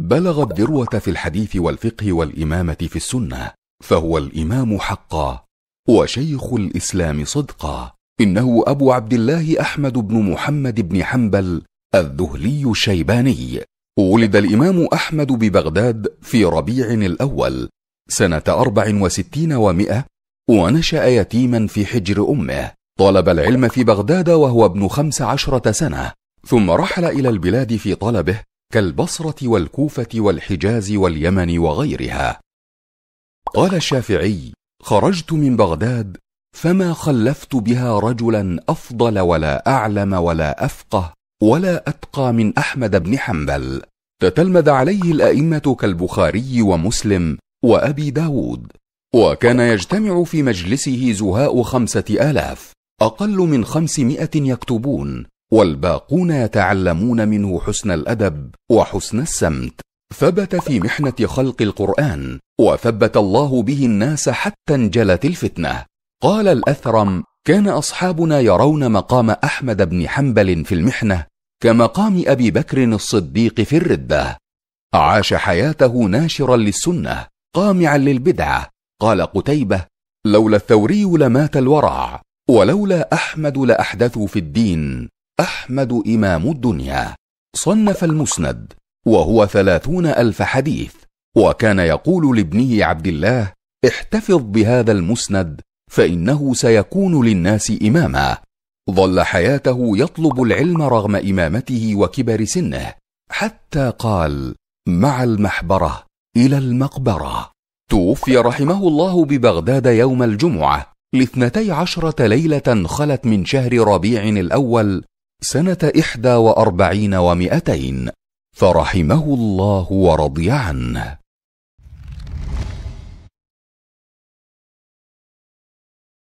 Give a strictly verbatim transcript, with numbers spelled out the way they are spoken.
بلغ الذروة في الحديث والفقه والإمامة في السنة، فهو الإمام حقا وشيخ الإسلام صدقا. إنه أبو عبد الله أحمد بن محمد بن حنبل الذهلي الشيباني. ولد الإمام أحمد ببغداد في ربيع الأول سنة أربع وستين ومئة، ونشأ يتيما في حجر أمه. طلب العلم في بغداد وهو ابن خمس عشرة سنة، ثم رحل إلى البلاد في طلبه كالبصرة والكوفة والحجاز واليمن وغيرها. قال الشافعي: خرجت من بغداد فما خلفت بها رجلا أفضل ولا أعلم ولا أفقه ولا أتقى من أحمد بن حنبل. تتلمذ عليه الأئمة كالبخاري ومسلم وأبي داود، وكان يجتمع في مجلسه زهاء خمسة آلاف، أقل من خمسمائة يكتبون، والباقون يتعلمون منه حسن الأدب وحسن السمت. ثبت في محنة خلق القرآن، وثبت الله به الناس حتى انجلت الفتنة. قال الأثرم: كان أصحابنا يرون مقام أحمد بن حنبل في المحنة كمقام أبي بكر الصديق في الردة. عاش حياته ناشرا للسنة قامعا للبدعة. قال قتيبة: لولا الثوري لمات الورع، ولولا أحمد لأحدثوا في الدين، أحمد إمام الدنيا. صنف المسند وهو ثلاثون ألف حديث، وكان يقول لابنه عبد الله: احتفظ بهذا المسند فإنه سيكون للناس إماما. ظل حياته يطلب العلم رغم إمامته وكبر سنه، حتى قال: مع المحبرة إلى المقبرة. توفي رحمه الله ببغداد يوم الجمعة لاثنتي عشرة ليلة خلت من شهر ربيع الأول سنة إحدى وأربعين ومئتين، فرحمه الله ورضي عنه.